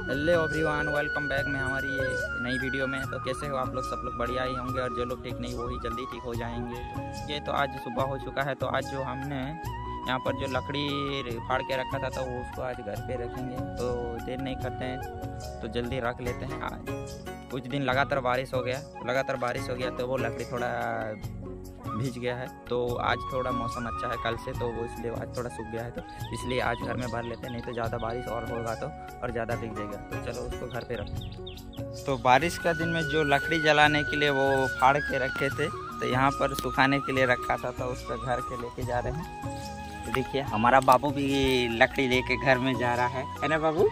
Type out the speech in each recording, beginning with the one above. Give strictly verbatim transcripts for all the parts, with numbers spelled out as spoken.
Hello everyone, welcome back में हमारी ये नई वीडियो में। तो कैसे हो आप लोग? सब लोग बढ़िया ही होंगे और जो लोग ठीक नहीं वो ही जल्दी ठीक हो जाएंगे। ये तो आज सुबह हो चुका है। तो आज जो हमने यहाँ पर जो लकड़ी फाड़ के रखा था तो वो उसको आज घर पे रखेंगे। तो देर नहीं करते हैं तो जल्दी रख लेते हैं। आज कुछ दिन लगातार बारिश हो गया लगातार बारिश हो गया तो वो लकड़ी थोड़ा भीग गया है। तो आज थोड़ा मौसम अच्छा है कल से, तो वो इसलिए आज थोड़ा सूख गया है। तो इसलिए आज घर में भर लेते हैं, नहीं तो ज़्यादा बारिश और होगा तो और ज़्यादा भीग जाएगा। तो चलो उसको घर पे रखें। तो बारिश का दिन में जो लकड़ी जलाने के लिए वो फाड़ के रखे थे तो यहाँ पर सुखाने के लिए रखा था, तो उसको घर के लेके जा रहे हैं। तो देखिए हमारा बाबू भी लकड़ी लेके घर में जा रहा है है ना बाबू?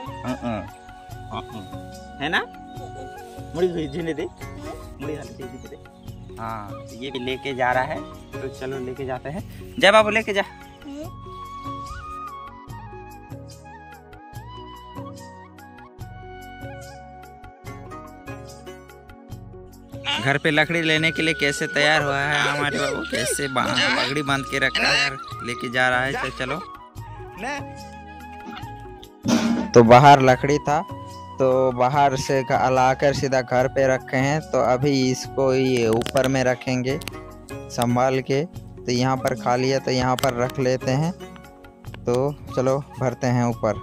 है ना? मुड़ी झीने दे मुड़ी हल्की दे। हाँ, तो ये भी लेके जा रहा है। तो चलो लेके जाते हैं। जा बाबू लेके जा। घर पे लकड़ी लेने के लिए कैसे तैयार हुआ है हमारे बाबू, कैसे पगड़ी बांध के रखा है, लेके जा रहा है। तो चलो। तो बाहर लकड़ी था तो बाहर से लाकर सीधा घर पे रखे हैं। तो अभी इसको ये ऊपर में रखेंगे संभाल के। तो यहाँ पर खाली है तो यहाँ पर रख लेते हैं। तो चलो भरते हैं ऊपर।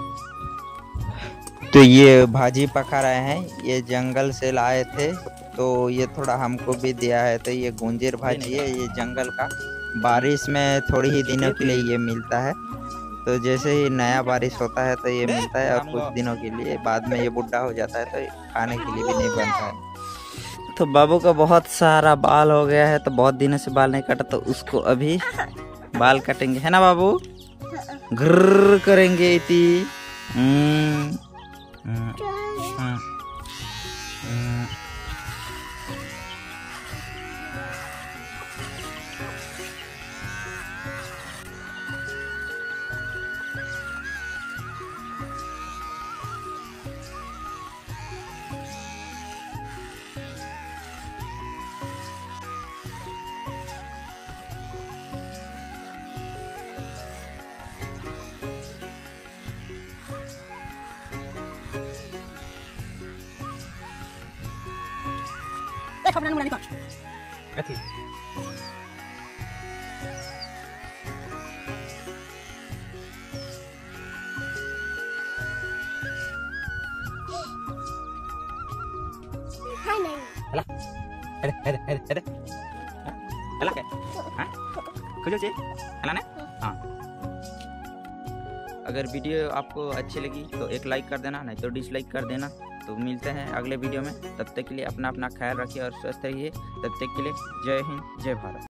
तो ये भाजी पका रहे हैं, ये जंगल से लाए थे तो ये थोड़ा हमको भी दिया है। तो ये गुंजीर भाजी है, ये जंगल का बारिश में थोड़ी ही दिनों के लिए ये मिलता है। तो जैसे ही नया बारिश होता है तो ये मिलता है और कुछ दिनों के लिए, बाद में ये बुढ़ा हो जाता है तो खाने के लिए भी नहीं बनता है। तो बाबू का बहुत सारा बाल हो गया है, तो बहुत दिनों से बाल नहीं कटा, तो उसको अभी बाल कटेंगे, है ना बाबू? घर्र करेंगे इति। हम्म हम्म Kamu nang kok. Ati. Hai nang. Alah. Ada ada ada ada. Alah ke? हाँ? कुछ चाहिए? अला ना? हाँ। अगर वीडियो आपको अच्छी लगी तो एक लाइक कर देना, नहीं तो डिसलाइक कर देना। तो मिलते हैं अगले वीडियो में। तब तक के लिए अपना अपना ख्याल रखिए और स्वस्थ रहिए। तब तक के लिए जय हिंद, जय भारत।